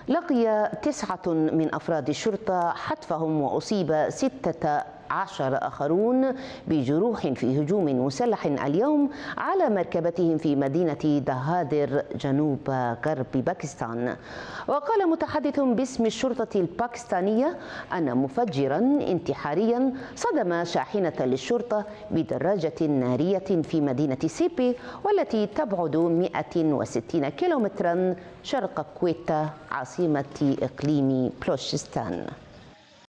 لقي 9 من أفراد الشرطة حتفهم وأصيب 16 آخرون بجروح في هجوم مسلح اليوم على مركبتهم في مدينة دهادر جنوب غرب باكستان. وقال متحدث باسم الشرطة الباكستانية أن مفجرا انتحاريا صدم شاحنة للشرطة بدراجة نارية في مدينة سيبي، والتي تبعد 160 كيلومترا شرق كويتا عاصمة إقليم بلوشستان.